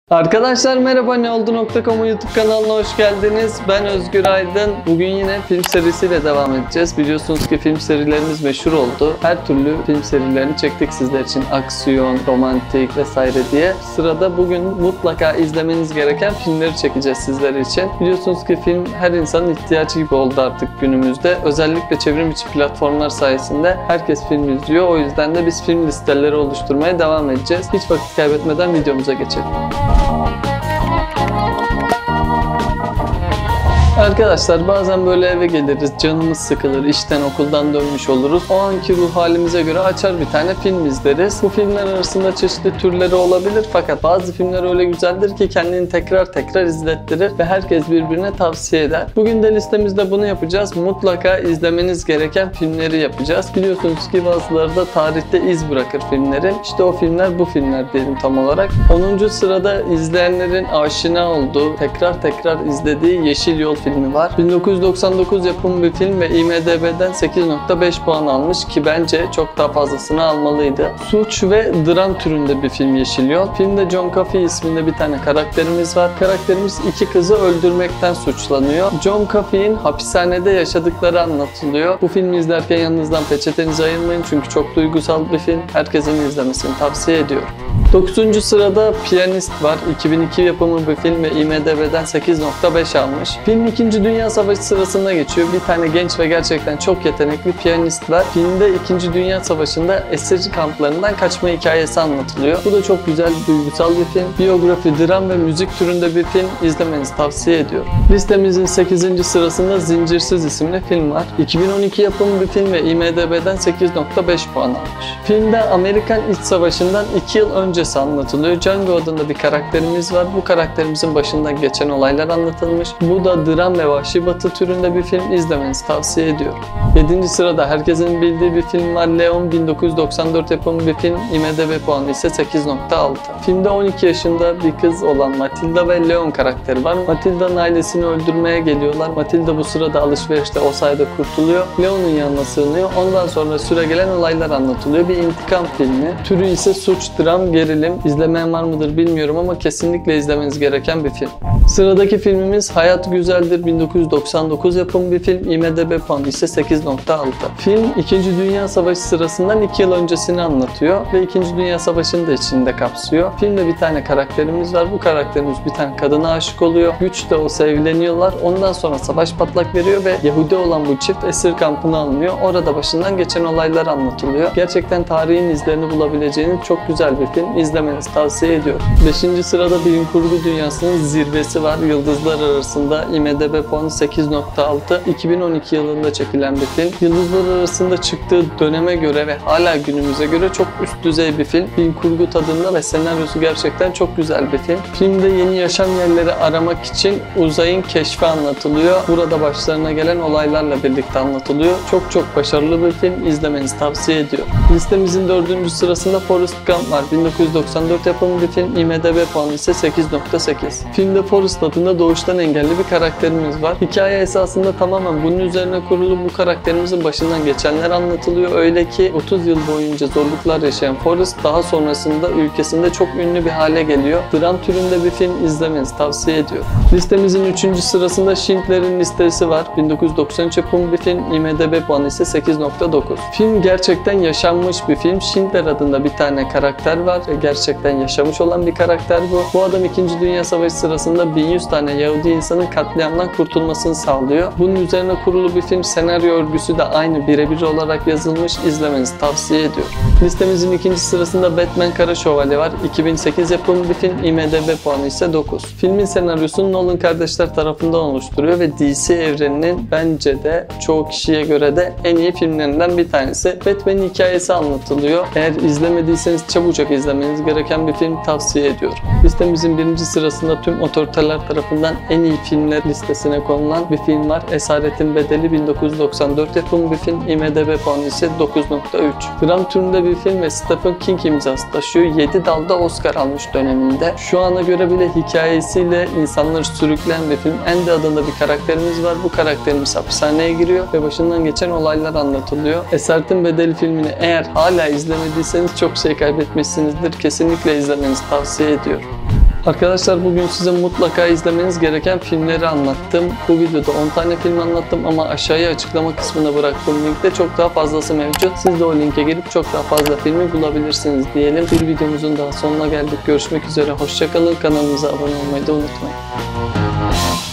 Arkadaşlar merhaba, neoldu.com YouTube kanalına hoş geldiniz. Ben Özgür Aydın. Bugün yine film serisiyle devam edeceğiz. Biliyorsunuz ki film serilerimiz meşhur oldu. Her türlü film serilerini çektik sizler için. Aksiyon, romantik vesaire diye. Sırada bugün mutlaka izlemeniz gereken filmleri çekeceğiz sizler için. Biliyorsunuz ki film her insanın ihtiyacı gibi oldu artık günümüzde. Özellikle çevrim içi platformlar sayesinde herkes film izliyor. O yüzden de biz film listeleri oluşturmaya devam edeceğiz. Hiç vakit kaybetmeden videomuza geçelim. Arkadaşlar bazen böyle eve geliriz, canımız sıkılır, işten okuldan dönmüş oluruz. O anki ruh halimize göre açar bir tane film izleriz. Bu filmler arasında çeşitli türleri olabilir fakat bazı filmler öyle güzeldir ki kendini tekrar izlettirir ve herkes birbirine tavsiye eder. Bugün de listemizde bunu yapacağız. Mutlaka izlemeniz gereken filmleri yapacağız. Biliyorsunuz ki bazıları da tarihte iz bırakır filmlerin. İşte o filmler bu filmler diyelim tam olarak. 10. sırada izleyenlerin aşina olduğu, tekrar izlediği Yeşil Yol filmi var. 1999 yapımı bir film ve IMDb'den 8.5 puan almış ki bence çok daha fazlasını almalıydı. Suç ve dram türünde bir film Yeşil Yol. Filmde John Coffey isminde bir tane karakterimiz var. Karakterimiz iki kızı öldürmekten suçlanıyor. John Coffey'in hapishanede yaşadıkları anlatılıyor. Bu filmi izlerken yanınızdan peçetenizi ayırmayın çünkü çok duygusal bir film. Herkesin izlemesini tavsiye ediyorum. 9. sırada Piyanist var. 2002 yapımı bir film ve IMDb'den 8.5 almış. Film 2. Dünya Savaşı sırasında geçiyor. Bir tane genç ve gerçekten çok yetenekli piyanist var. Filmde 2. Dünya Savaşı'nda esirci kamplarından kaçma hikayesi anlatılıyor. Bu da çok güzel, duygusal bir film. Biyografi, dram ve müzik türünde bir film. İzlemenizi tavsiye ediyorum. Listemizin 8. sırasında Zincirsiz isimli film var. 2012 yapımı bir film ve IMDb'den 8.5 puan almış. Filmde Amerikan İç Savaşı'ndan 2 yıl öncesi anlatılıyor. Django adında bir karakterimiz var. Bu karakterimizin başından geçen olaylar anlatılmış. Bu da dram ve vahşi batı türünde bir film. İzlemenizi tavsiye ediyorum. 7. sırada herkesin bildiği bir film var. Leon 1994 yapımı bir film. IMDb puanı ise 8.6. Filmde 12 yaşında bir kız olan Matilda ve Leon karakteri var. Matilda'nın ailesini öldürmeye geliyorlar. Matilda bu sırada alışverişte o sayede kurtuluyor. Leon'un yanına sığınıyor. Ondan sonra süregelen olaylar anlatılıyor. Bir intikam filmi. Türü ise suç, dram, gerilim. İzlemeyen var mıdır bilmiyorum ama kesinlikle izlemeniz gereken bir film. Sıradaki filmimiz Hayat Güzeldir 1999 yapımı bir film. IMDb puanı ise 8.6. Film 2. Dünya Savaşı sırasından 2 yıl öncesini anlatıyor ve 2. Dünya Savaşı'nı da içinde kapsıyor. Filmde bir tane karakterimiz var. Bu karakterimiz bir tane kadına aşık oluyor. Güç de olsa evleniyorlar. Ondan sonra savaş patlak veriyor ve Yahudi olan bu çift esir kampına alınıyor. Orada başından geçen olaylar anlatılıyor. Gerçekten tarihin izlerini bulabileceğiniz çok güzel bir film. İzlemenizi tavsiye ediyorum. 5. sırada bilim kurgu dünyasının zirvesi var. Yıldızlar Arasında IMDb puanı 8.6. 2012 yılında çekilen bir film. Yıldızlar Arasında çıktığı döneme göre ve hala günümüze göre çok üst düzey bir film. Bilim kurgu tadında ve senaryosu gerçekten çok güzel bir film. Filmde yeni yaşam yerleri aramak için uzayın keşfi anlatılıyor. Burada başlarına gelen olaylarla birlikte anlatılıyor. Çok başarılı bir film. İzlemenizi tavsiye ediyorum. Listemizin 4. sırasında Forrest Gump var. 1994 yapımı bir film. IMDb puanı ise 8.8. Filmde Forrest adında doğuştan engelli bir karakterimiz var. Hikaye esasında tamamen bunun üzerine kurulu. Bu karakterimizin başından geçenler anlatılıyor. Öyle ki 30 yıl boyunca zorluklar yaşayan Forrest daha sonrasında ülkesinde çok ünlü bir hale geliyor. Dram türünde bir film. İzlemenizi tavsiye ediyorum. Listemizin 3. sırasında Schindler'in Listesi var. 1993 yapımı bir film. IMDb puanı ise 8.9. Film gerçekten yaşanmış bir film. Schindler adında bir tane karakter var. Gerçekten yaşamış olan bir karakter bu. Bu adam 2. Dünya Savaşı sırasında 1100 tane Yahudi insanın katliamdan kurtulmasını sağlıyor. Bunun üzerine kurulu bir film. Senaryo örgüsü de aynı birebir olarak yazılmış. İzlemenizi tavsiye ediyorum. Listemizin 2. sırasında Batman Kara Şövalye var. 2008 yapımı bir film. IMDb puanı ise 9. Filmin senaryosunu Nolan kardeşler tarafından oluşturuyor ve DC evreninin bence de çoğu kişiye göre de en iyi filmlerinden bir tanesi. Batman'in hikayesi anlatılıyor. Eğer izlemediyseniz çabucak izlemeniz gereken bir film tavsiye ediyorum. Listemizin 1. sırasında tüm otoriteler tarafından en iyi filmler listesine konulan bir film var. Esaretin Bedeli 1994 yapımı bir film. IMDb puanı ise 9.3. Dram türünde bir film ve Stephen King imzası taşıyor. 7 dalda Oscar almış döneminde. Şu ana göre bile hikayesiyle insanları sürükleyen bir film. Andy adında bir karakterimiz var. Bu karakterimiz hapishaneye giriyor ve başından geçen olaylar anlatılıyor. Esaretin Bedeli filmini eğer hala izlemediyseniz çok şey kaybetmişsinizdir. Kesinlikle izlemenizi tavsiye ediyorum. Arkadaşlar bugün size mutlaka izlemeniz gereken filmleri anlattım. Bu videoda 10 tane film anlattım ama aşağıya açıklama kısmına bıraktığım linkte çok daha fazlası mevcut. Siz de o linke girip çok daha fazla filmi bulabilirsiniz diyelim. Bir videomuzun daha sonuna geldik. Görüşmek üzere. Hoşça kalın. Kanalımıza abone olmayı da unutmayın.